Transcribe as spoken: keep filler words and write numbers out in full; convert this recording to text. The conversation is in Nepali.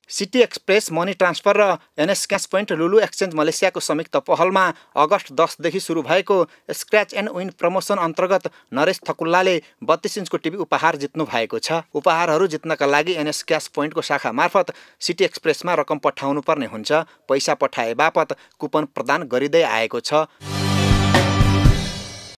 सिटी एक्सप्रेस मनी ट्रान्सफर र N S cash point Lulu exchange मलेसियाको संयुक्त पहलमा अगस्त दसदेखि सुरु भएको स्क्रैच एन्ड विन प्रमोसन अन्तर्गत नरेश थकुल्लाले बत्तीस इन्चको टिभी उपहार जित्नु भएको छ। उपहारहरू जित्नका लागि एनएस क्यास पोइन्टको शाखा मार्फत सिटी एक्सप्रेसमा रकम पठाउनु पर्ने हुन्छ। पैसा पठाए बापत कुपन प्रदान गरिँदै आएको छ।